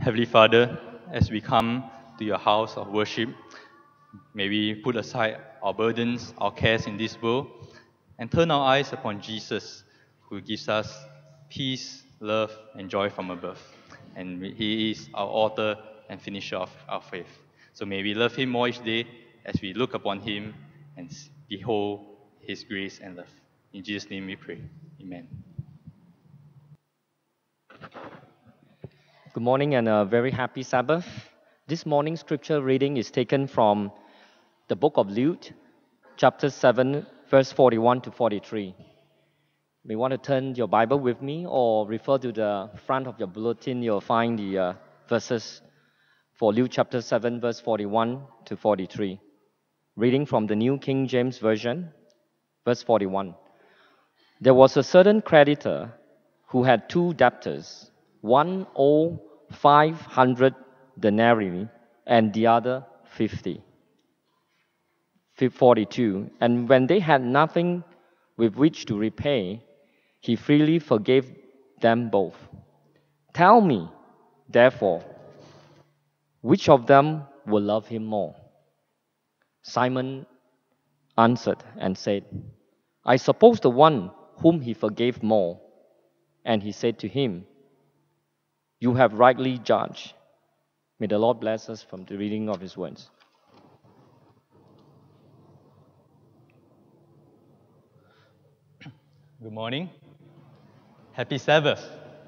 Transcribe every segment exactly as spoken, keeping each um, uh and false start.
Heavenly Father, as we come to your house of worship, may we put aside our burdens, our cares in this world, and turn our eyes upon Jesus, who gives us peace, love, and joy from above. And He is our author and finisher of our faith. So may we love Him more each day as we look upon Him and behold His grace and love. In Jesus' name we pray. Amen. Good morning and a very happy Sabbath. This morning's scripture reading is taken from the book of Luke, chapter seven, verse forty-one to forty-three. You may want to turn your Bible with me or refer to the front of your bulletin. You'll find the uh, verses for Luke chapter seven, verse forty-one to forty-three. Reading from the New King James Version, verse forty-one. There was a certain creditor who had two debtors. One owed five hundred denarii and the other fifty. forty-two. And when they had nothing with which to repay, he freely forgave them both. Tell me, therefore, which of them will love him more? Simon answered and said, I suppose the one whom he forgave more. And he said to him, You have rightly judged. May the Lord bless us from the reading of His words. Good morning. Happy Sabbath.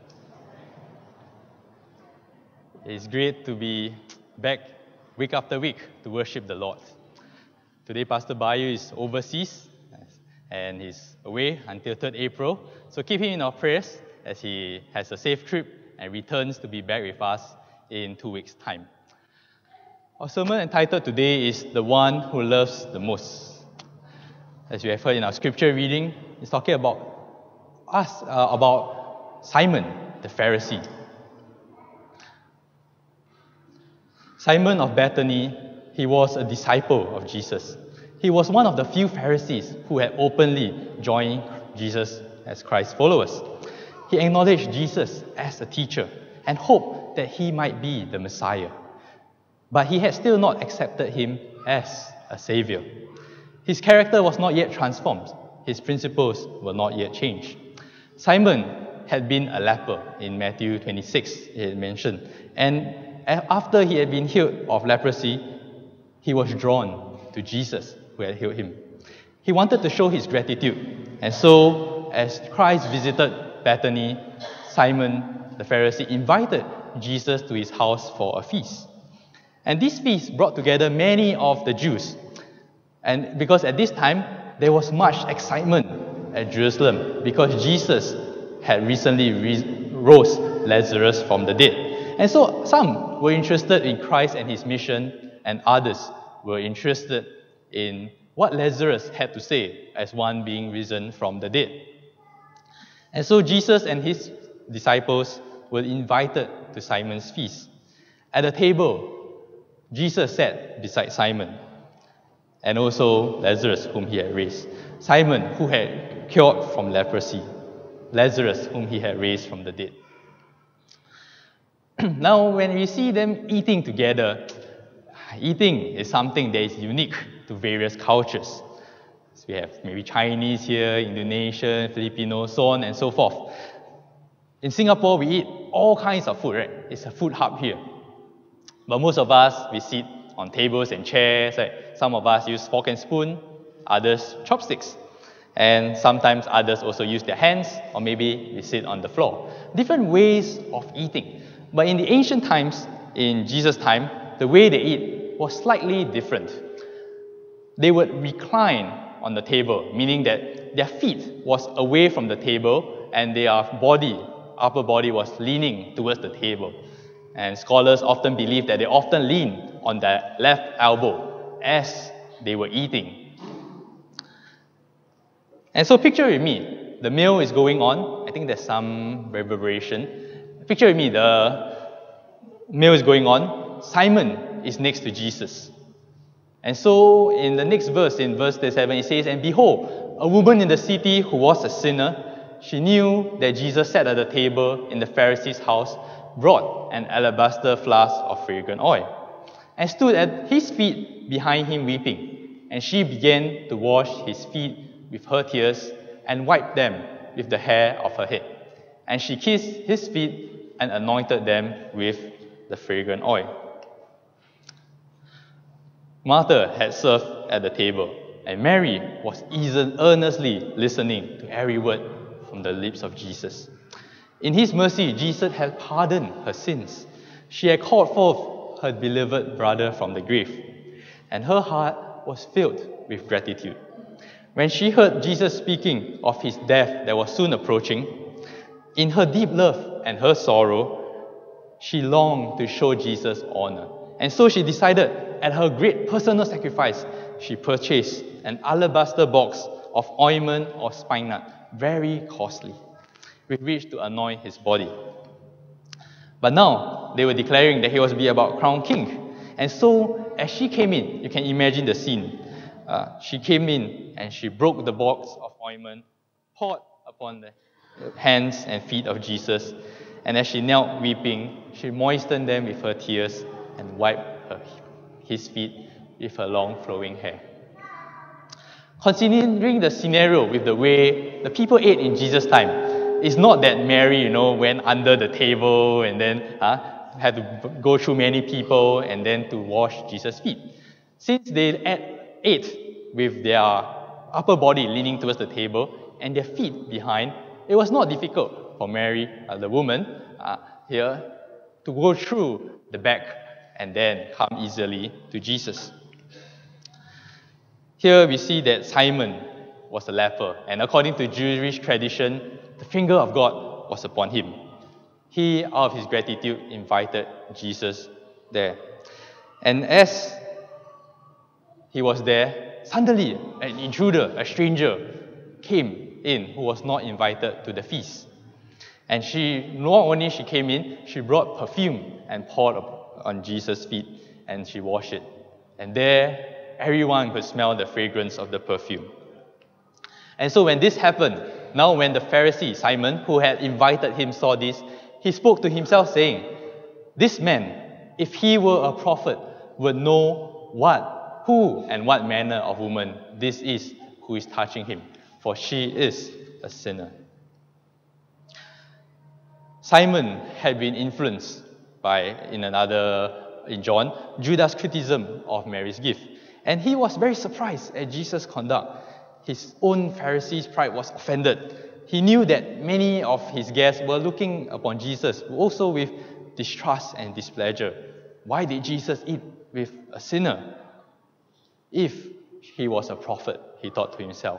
It's great to be back week after week to worship the Lord. Today, Pastor Bayu is overseas and he's away until third April. So keep him in our prayers as he has a safe trip and returns to be back with us in two weeks' time. Our sermon entitled today is The One Who Loves the Most. As you have heard in our scripture reading, it's talking about us, uh, about Simon, the Pharisee. Simon of Bethany, he was a disciple of Jesus. He was one of the few Pharisees who had openly joined Jesus as Christ's followers. He acknowledged Jesus as a teacher and hoped that he might be the Messiah. But he had still not accepted him as a savior. His character was not yet transformed. His principles were not yet changed. Simon had been a leper in Matthew twenty-six, he had mentioned. And after he had been healed of leprosy, he was drawn to Jesus who had healed him. He wanted to show his gratitude. And so, as Christ visited Bethany, Simon, the Pharisee, invited Jesus to his house for a feast. And this feast brought together many of the Jews. And because at this time, there was much excitement at Jerusalem because Jesus had recently re- rose Lazarus from the dead. And so some were interested in Christ and his mission, and others were interested in what Lazarus had to say as one being risen from the dead. And so Jesus and his disciples were invited to Simon's feast. At the table, Jesus sat beside Simon, and also Lazarus, whom he had raised. Simon, who had cured from leprosy. Lazarus, whom he had raised from the dead. Now, when we see them eating together, eating is something that is unique to various cultures. So we have maybe Chinese here, Indonesian, Filipino, so on and so forth. In Singapore, we eat all kinds of food, right? It's a food hub here. But most of us, we sit on tables and chairs. Right? Some of us use fork and spoon, others chopsticks. And sometimes others also use their hands, or maybe we sit on the floor. Different ways of eating. But in the ancient times, in Jesus' time, the way they eat was slightly different. They would recline on the table, meaning that their feet was away from the table and their body, upper body, was leaning towards the table. And scholars often believe that they often lean on their left elbow as they were eating. And so picture with me, the meal is going on. I think there's some reverberation. Picture with me, the meal is going on. Simon is next to Jesus. And so in the next verse, in verse thirty-seven, it says, And behold, a woman in the city who was a sinner, she knew that Jesus sat at the table in the Pharisee's house brought an alabaster flask of fragrant oil, and stood at his feet behind him weeping. And she began to wash his feet with her tears, and wiped them with the hair of her head. And she kissed his feet and anointed them with the fragrant oil. Martha had served at the table, and Mary was earnestly listening to every word from the lips of Jesus. In his mercy, Jesus had pardoned her sins. She had called forth her beloved brother from the grave, and her heart was filled with gratitude. When she heard Jesus speaking of his death that was soon approaching, in her deep love and her sorrow, she longed to show Jesus honor. And so she decided, at her great personal sacrifice, she purchased an alabaster box of ointment of spikenard, very costly, with which to anoint his body. But now, they were declaring that he was to be about crowned king. And so, as she came in, you can imagine the scene. Uh, she came in and she broke the box of ointment, poured upon the hands and feet of Jesus, and as she knelt weeping, she moistened them with her tears and wiped her, his feet with her long flowing hair. Considering the scenario with the way the people ate in Jesus' time, it's not that Mary, you know, went under the table and then uh, had to go through many people and then to wash Jesus' feet. Since they ate with their upper body leaning towards the table and their feet behind, it was not difficult for Mary, uh, the woman uh, here, to go through the back and then come easily to Jesus. Here we see that Simon was a leper, and according to Jewish tradition, the finger of God was upon him. He, out of his gratitude, invited Jesus there. And as he was there, suddenly an intruder, a stranger, came in who was not invited to the feast. And she, not only she came in, she brought perfume and poured on Jesus' feet, and she washed it. And there, everyone could smell the fragrance of the perfume. And so when this happened, now when the Pharisee, Simon, who had invited him, saw this, he spoke to himself saying, "This man, if he were a prophet, would know what, who and what manner of woman this is who is touching him, for she is a sinner." Simon had been influenced by, in another, in John, Judas' criticism of Mary's gift. And he was very surprised at Jesus' conduct. His own Pharisee's pride was offended. He knew that many of his guests were looking upon Jesus also with distrust and displeasure. Why did Jesus eat with a sinner? If he was a prophet, he thought to himself.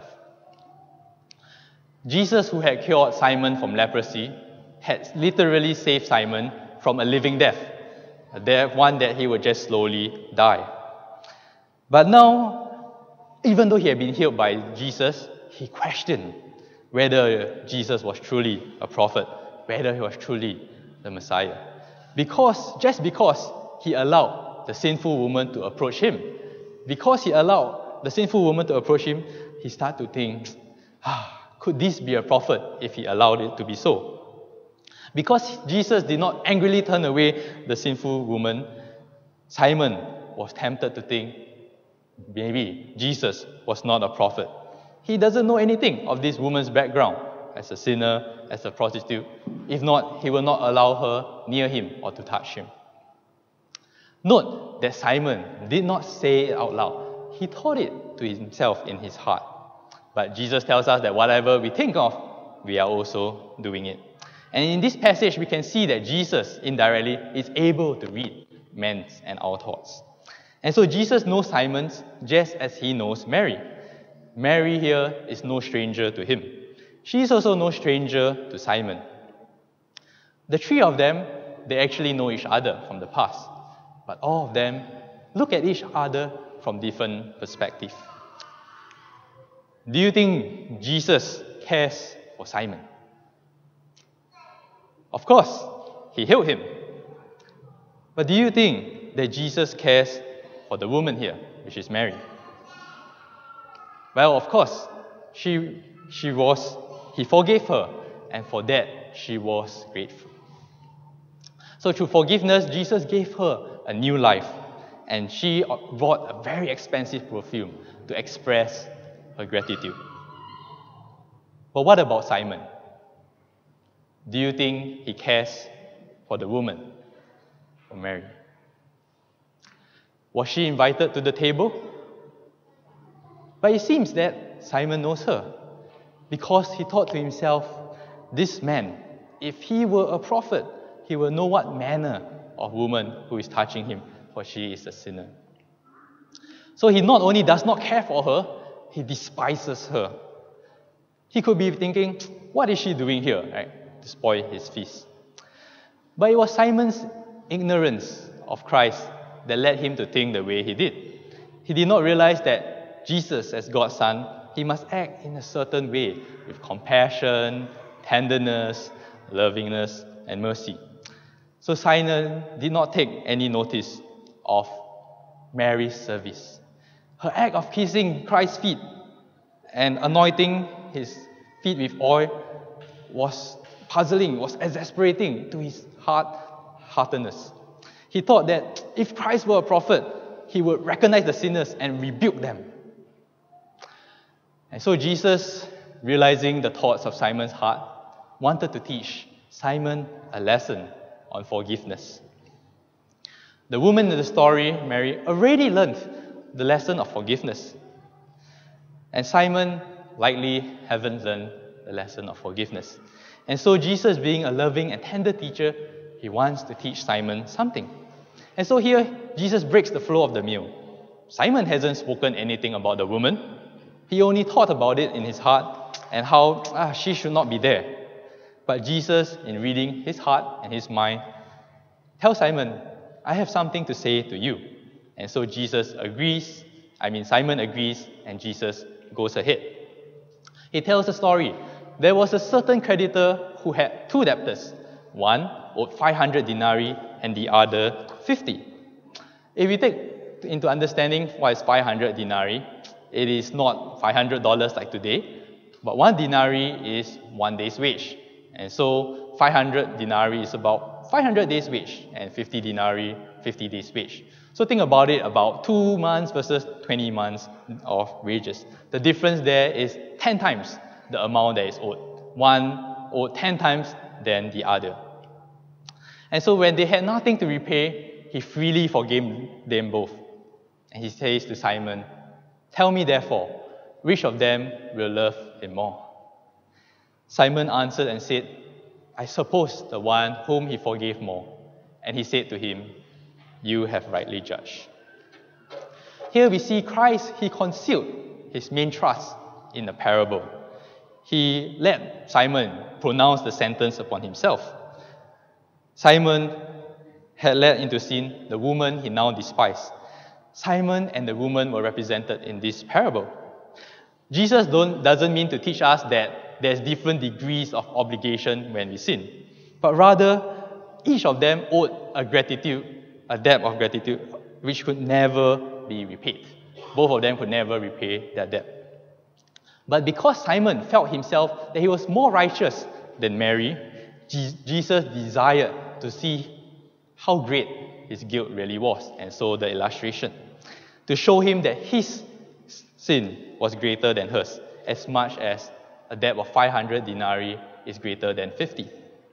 Jesus, who had cured Simon from leprosy, had literally saved Simon from a living death, a death, one that he would just slowly die. But now, even though he had been healed by Jesus, he questioned whether Jesus was truly a prophet, whether he was truly the Messiah. Because, just because he allowed the sinful woman to approach him, because he allowed the sinful woman to approach him, he started to think, ah, could this be a prophet if he allowed it to be so? Because Jesus did not angrily turn away the sinful woman, Simon was tempted to think, maybe Jesus was not a prophet. He doesn't know anything of this woman's background as a sinner, as a prostitute. If not, he will not allow her near him or to touch him. Note that Simon did not say it out loud. He thought it to himself in his heart. But Jesus tells us that whatever we think of, we are also doing it. And in this passage, we can see that Jesus, indirectly, is able to read men's and our thoughts. And so Jesus knows Simon's just as he knows Mary. Mary here is no stranger to him. She is also no stranger to Simon. The three of them, they actually know each other from the past. But all of them look at each other from different perspectives. Do you think Jesus cares for Simon? Of course, he healed him. But do you think that Jesus cares for the woman here, which is Mary? Well, of course, she, she was, he forgave her, and for that, she was grateful. So through forgiveness, Jesus gave her a new life, and she bought a very expensive perfume to express her gratitude. But what about Simon? Do you think he cares for the woman, for Mary? Was she invited to the table? But it seems that Simon knows her, because he thought to himself, this man, if he were a prophet, he will know what manner of woman who is touching him, for she is a sinner. So he not only does not care for her, he despises her. He could be thinking, what is she doing here, right, to spoil his feast? But it was Simon's ignorance of Christ that led him to think the way he did. He did not realize that Jesus, as God's Son, he must act in a certain way, with compassion, tenderness, lovingness, and mercy. So Simon did not take any notice of Mary's service. Her act of kissing Christ's feet and anointing his feet with oil was puzzling, was exasperating to his hard-heartedness. He thought that if Christ were a prophet, he would recognize the sinners and rebuke them. And so Jesus, realizing the thoughts of Simon's heart, wanted to teach Simon a lesson on forgiveness. The woman in the story, Mary, already learned the lesson of forgiveness. And Simon likely haven't learned the lesson of forgiveness. And so Jesus, being a loving and tender teacher, he wants to teach Simon something. And so here, Jesus breaks the flow of the meal. Simon hasn't spoken anything about the woman. He only thought about it in his heart and how ah, she should not be there. But Jesus, in reading his heart and his mind, tells Simon, I have something to say to you. And so Jesus agrees, I mean Simon agrees, and Jesus goes ahead. He tells the story. There was a certain creditor who had two debtors. One owed five hundred denarii and the other fifty. If we take into understanding what is five hundred denarii, it is not five hundred dollars like today, but one denarii is one day's wage. And so five hundred denarii is about five hundred days' wage, and fifty denarii, fifty days' wage. So think about it, about two months versus twenty months of wages. The difference there is ten times the amount that is owed. One owed ten times than the other. And so when they had nothing to repay, he freely forgave them both. And he says to Simon, tell me therefore, which of them will love him more? Simon answered and said, I suppose the one whom he forgave more. And he said to him, you have rightly judged. Here we see Christ, he concealed his main trust in the parable. He let Simon pronounce the sentence upon himself. Simon had led into sin the woman he now despised. Simon and the woman were represented in this parable. Jesus don't, doesn't mean to teach us that there's different degrees of obligation when we sin, but rather each of them owed a gratitude, a debt of gratitude, which could never be repaid. Both of them could never repay their debt. But because Simon felt himself that he was more righteous than Mary, Jesus desired to see how great his guilt really was, and so the illustration, to show him that his sin was greater than hers, as much as a debt of five hundred denarii is greater than fifty.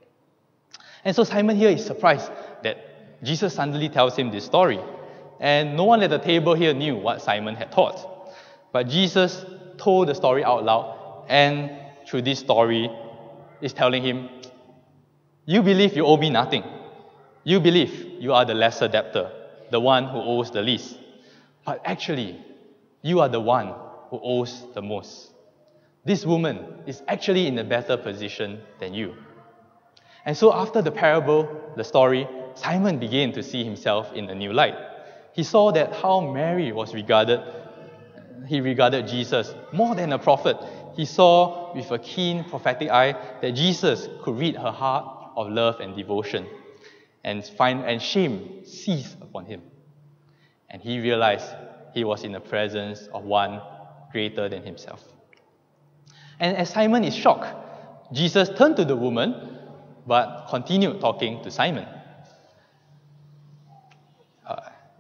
And so Simon here is surprised that Jesus suddenly tells him this story. And no one at the table here knew what Simon had taught. But Jesus told the story out loud, and through this story is telling him, you believe you owe me nothing. You believe you are the lesser debtor, the one who owes the least. But actually, you are the one who owes the most. This woman is actually in a better position than you. And so after the parable, the story, Simon began to see himself in a new light. He saw that how Mary was regarded, he regarded Jesus more than a prophet. He saw with a keen prophetic eye that Jesus could read her heart of love and devotion, and find and shame seized upon him. And he realized he was in the presence of one greater than himself. And as Simon is shocked, Jesus turned to the woman, but continued talking to Simon.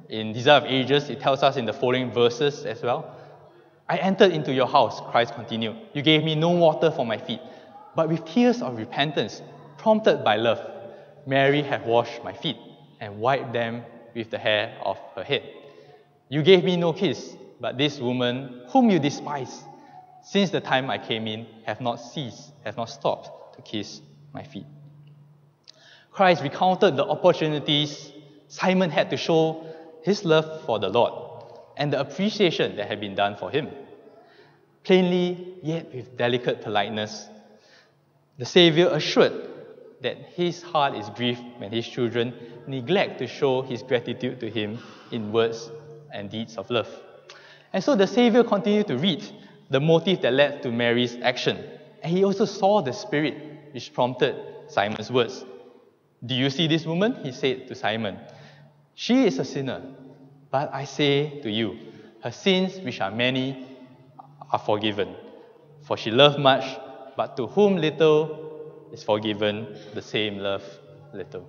In Desire of Ages, it tells us in the following verses as well. I entered into your house, Christ continued. You gave me no water for my feet, but with tears of repentance, prompted by love, Mary had washed my feet and wiped them with the hair of her head. You gave me no kiss, but this woman, whom you despise, since the time I came in, have not ceased, have not stopped to kiss my feet. Christ recounted the opportunities Simon had to show his love for the Lord and the appreciation that had been done for him. Plainly, yet with delicate politeness, the Savior assured that his heart is grieved when his children neglect to show his gratitude to him in words and deeds of love. And so the Savior continued to read the motive that led to Mary's action. And he also saw the spirit which prompted Simon's words. Do you see this woman? He said to Simon. She is a sinner, but I say to you, her sins, which are many, are forgiven. For she loved much, but to whom little is forgiven, the same love little.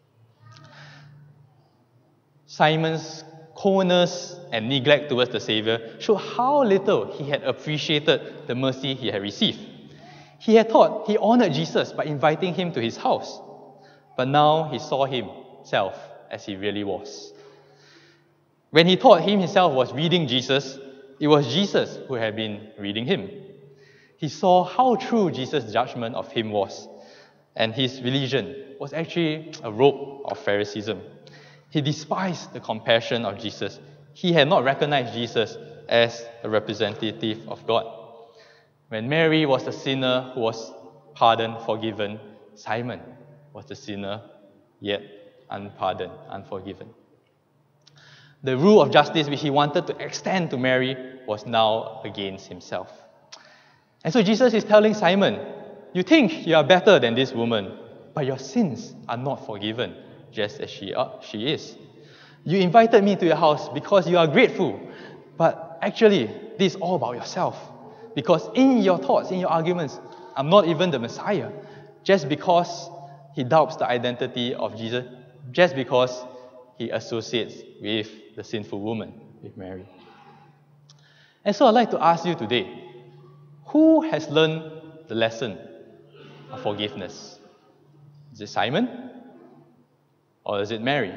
Simon's coldness and neglect towards the Savior showed how little he had appreciated the mercy he had received. He had thought he honored Jesus by inviting him to his house, but now he saw himself as he really was. When he thought he himself was reading Jesus, it was Jesus who had been reading him. He saw how true Jesus' judgment of him was, and his religion was actually a robe of Phariseeism. He despised the compassion of Jesus. He had not recognized Jesus as a representative of God. When Mary was the sinner who was pardoned, forgiven, Simon was the sinner, yet unpardoned, unforgiven. The rule of justice which he wanted to extend to Mary was now against himself. And so Jesus is telling Simon, you think you are better than this woman, but your sins are not forgiven, just as she, are, she is. You invited me to your house because you are grateful, but actually, this is all about yourself. Because in your thoughts, in your arguments, I'm not even the Messiah. Just because he doubts the identity of Jesus, just because he associates with the sinful woman, with Mary. And so I'd like to ask you today, who has learned the lesson of forgiveness? Is it Simon? Or is it Mary?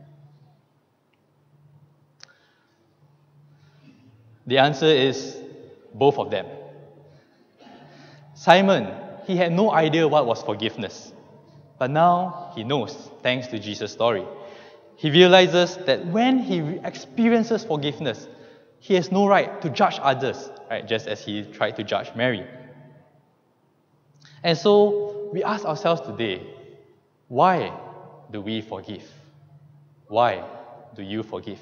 The answer is both of them. Simon, he had no idea what was forgiveness. But now he knows, thanks to Jesus' story. He realizes that when he experiences forgiveness, he has no right to judge others, right? Just as he tried to judge Mary. And so we ask ourselves today, why do we forgive? Why do you forgive?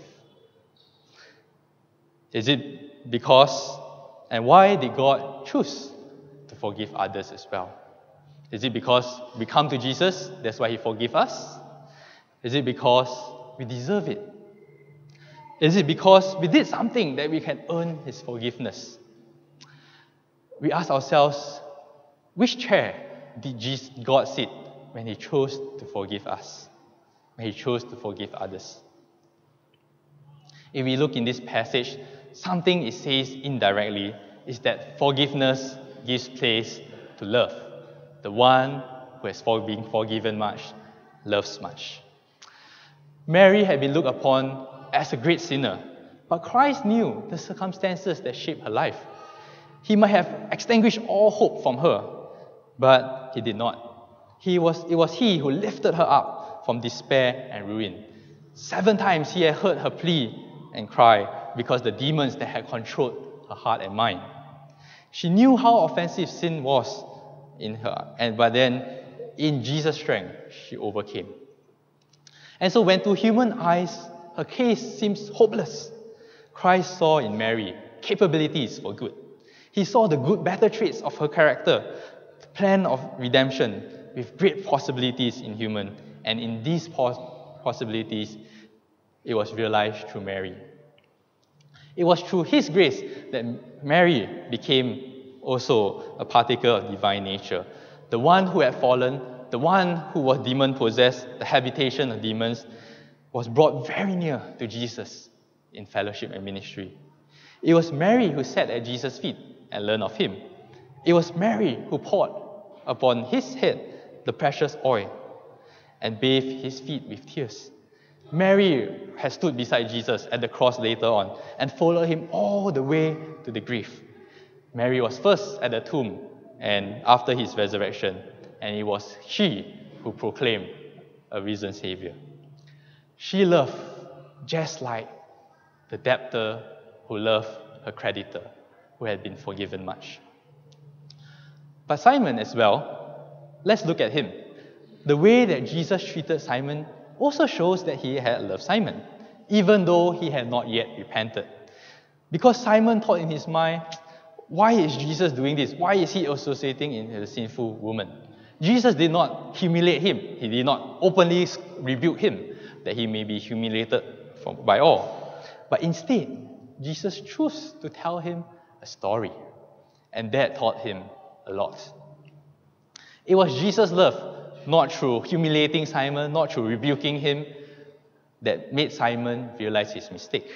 Is it because, and why did God choose to forgive others as well? Is it because we come to Jesus, that's why he forgives us? Is it because we deserve it? Is it because we did something that we can earn his forgiveness? We ask ourselves, which chair did Jesus, God sit when he chose to forgive us? When he chose to forgive others? If we look in this passage, something it says indirectly is that forgiveness gives place to love. The one who has been forgiven much loves much. Mary had been looked upon as a great sinner, but Christ knew the circumstances that shaped her life. He might have extinguished all hope from her, but he did not. He was, it was he who lifted her up from despair and ruin. Seven times he had heard her plea and cry because the demons that had controlled her heart and mind. She knew how offensive sin was in her, and but then in Jesus' strength, she overcame. And so when to human eyes, her case seems hopeless, Christ saw in Mary capabilities for good. He saw the good, better traits of her character, the plan of redemption with great possibilities in human, and in these pos- possibilities, it was realized through Mary. It was through his grace that Mary became also a partaker of divine nature. The one who had fallen, the one who was demon-possessed, the habitation of demons, was brought very near to Jesus in fellowship and ministry. It was Mary who sat at Jesus' feet and learned of him. It was Mary who poured upon his head the precious oil and bathed his feet with tears. Mary had stood beside Jesus at the cross later on and followed him all the way to the grave. Mary was first at the tomb and after his resurrection, and it was she who proclaimed a risen Savior. She loved just like the debtor who loved her creditor, who had been forgiven much. But Simon as well, let's look at him. The way that Jesus treated Simon also shows that he had loved Simon, even though he had not yet repented. Because Simon thought in his mind, why is Jesus doing this? Why is he associating in a sinful woman? Jesus did not humiliate him. He did not openly rebuke him that he may be humiliated from, by all. But instead, Jesus chose to tell him a story. And that taught him a lot. It was Jesus' love, not through humiliating Simon, not through rebuking him, that made Simon realize his mistake.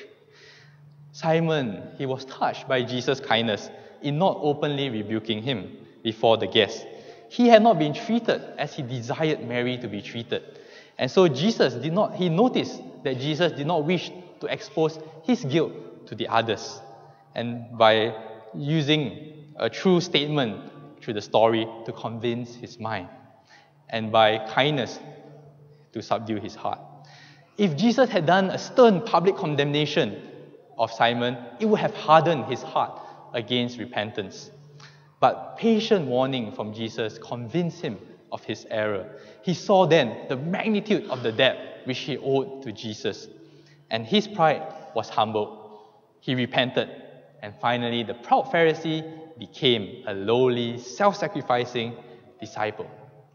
Simon, he was touched by Jesus' kindness in not openly rebuking him before the guests. He had not been treated as he desired Mary to be treated. And so Jesus did not, he noticed that Jesus did not wish to expose his guilt to the others. And by using a true statement through the story to convince his mind, and by kindness to subdue his heart. If Jesus had done a stern public condemnation of Simon, it would have hardened his heart against repentance. But patient warning from Jesus convinced him of his error. He saw then the magnitude of the debt which he owed to Jesus, and his pride was humbled. He repented, and finally the proud Pharisee became a lowly, self-sacrificing disciple.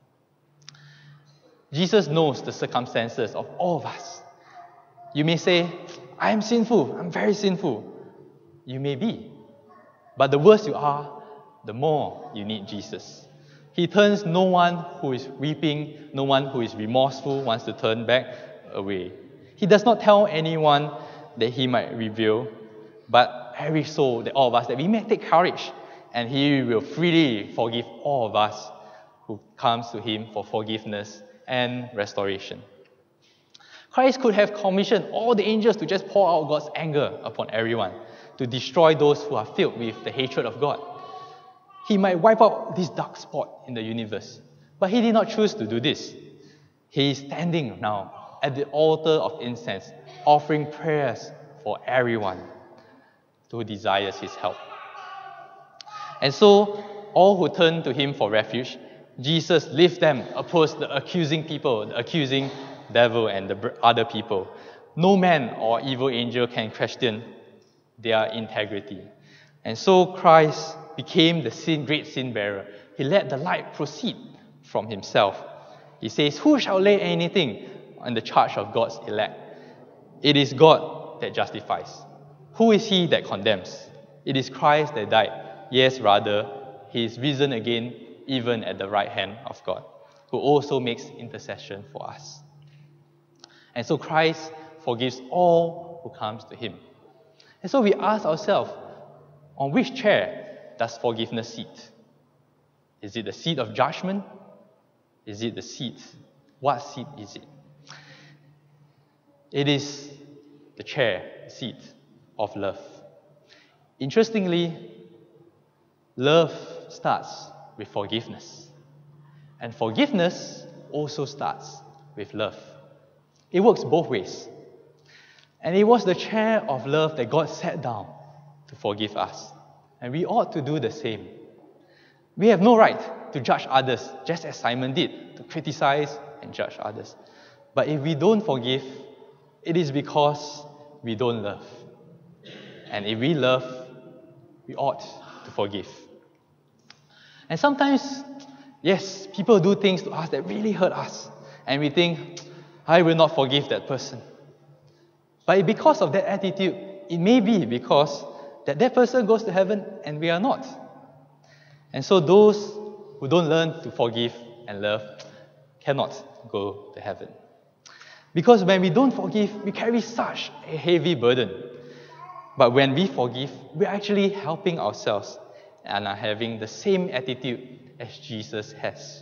Jesus knows the circumstances of all of us. You may say, I am sinful, I'm very sinful. You may be. But the worse you are, the more you need Jesus. He turns no one who is weeping, no one who is remorseful wants to turn back away. He does not tell anyone that he might reveal, but every soul, that all of us, that we may take courage, and he will freely forgive all of us who comes to him for forgiveness and restoration. Christ could have commissioned all the angels to just pour out God's anger upon everyone, to destroy those who are filled with the hatred of God. He might wipe out this dark spot in the universe, but he did not choose to do this. He is standing now at the altar of incense, offering prayers for everyone who desires his help. And so, all who turn to him for refuge, Jesus lifts them opposed the accusing people, the accusing devil and the other people. No man or evil angel can question their integrity. And so Christ became the sin, great sin bearer. He let the light proceed from himself. He says, who shall lay anything on the charge of God's elect? It is God that justifies. Who is he that condemns? It is Christ that died. Yes, rather, he is risen again, even at the right hand of God, who also makes intercession for us. And so Christ forgives all who comes to him. And so we ask ourselves, on which chair does forgiveness sit? Is it the seat of judgment? Is it the seat? What seat is it? It is the chair, seat of love. Interestingly, love starts with forgiveness. And forgiveness also starts with love. It works both ways. And it was the chair of love that God sat down to forgive us. And we ought to do the same. We have no right to judge others, just as Simon did, to criticize and judge others. But if we don't forgive, it is because we don't love. And if we love, we ought to forgive. And sometimes, yes, people do things to us that really hurt us. And we think, I will not forgive that person. But because of that attitude, it may be because that, that person goes to heaven and we are not. And so those who don't learn to forgive and love cannot go to heaven. Because when we don't forgive, we carry such a heavy burden. But when we forgive, we're actually helping ourselves and are having the same attitude as Jesus has.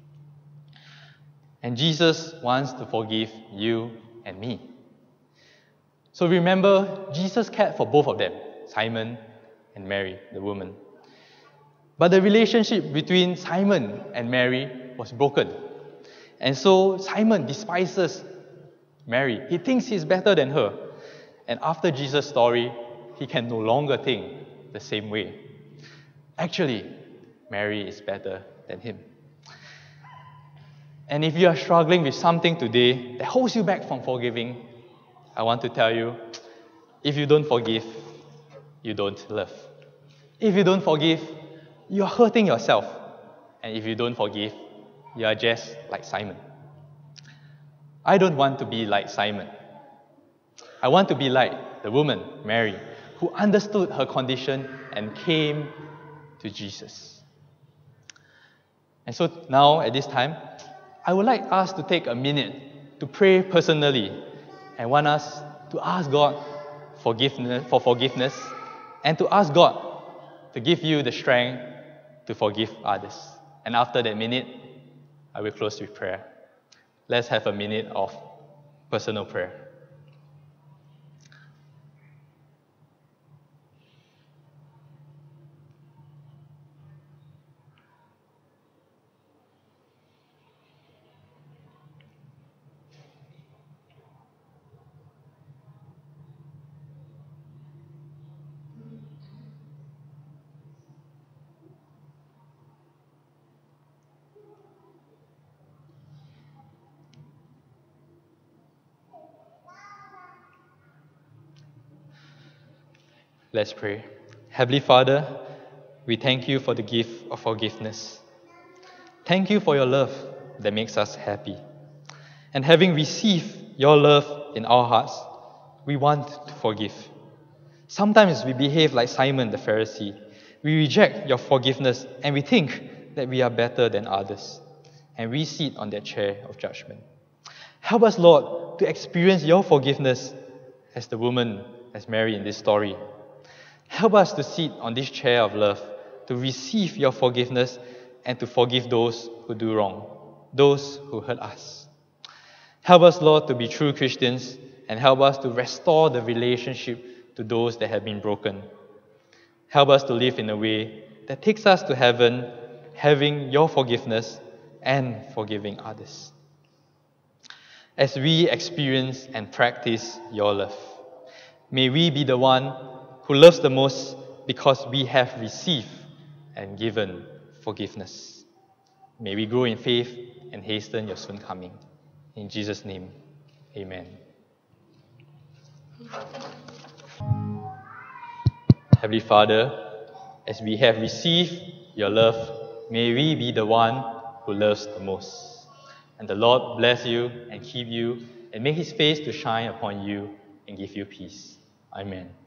And Jesus wants to forgive you and me. So remember, Jesus cared for both of them, Simon and Mary, the woman. But the relationship between Simon and Mary was broken. And so Simon despises Mary. He thinks he's better than her. And after Jesus' story, he can no longer think the same way. Actually, Mary is better than him. And if you are struggling with something today that holds you back from forgiving, I want to tell you, if you don't forgive, you don't love. If you don't forgive, you are hurting yourself. And if you don't forgive, you are just like Simon. I don't want to be like Simon. I want to be like the woman, Mary, who understood her condition and came to Jesus. And so now, at this time, I would like us to take a minute to pray personally. I want us to ask God forgiveness, for forgiveness and to ask God to give you the strength to forgive others. And after that minute, I will close with prayer. Let's have a minute of personal prayer. Let's pray. Heavenly Father, we thank you for the gift of forgiveness. Thank you for your love that makes us happy. And having received your love in our hearts, we want to forgive. Sometimes we behave like Simon the Pharisee. We reject your forgiveness and we think that we are better than others. And we sit on that chair of judgment. Help us, Lord, to experience your forgiveness as the woman, as Mary in this story. Help us to sit on this chair of love, to receive your forgiveness and to forgive those who do wrong, those who hurt us. Help us, Lord, to be true Christians and help us to restore the relationship to those that have been broken. Help us to live in a way that takes us to heaven, having your forgiveness and forgiving others. As we experience and practice your love, may we be the one who loves the most because we have received and given forgiveness. May we grow in faith and hasten your soon coming. In Jesus' name, amen. Heavenly Father, as we have received your love, may we be the one who loves the most. And the Lord bless you and keep you and make his face to shine upon you and give you peace. Amen.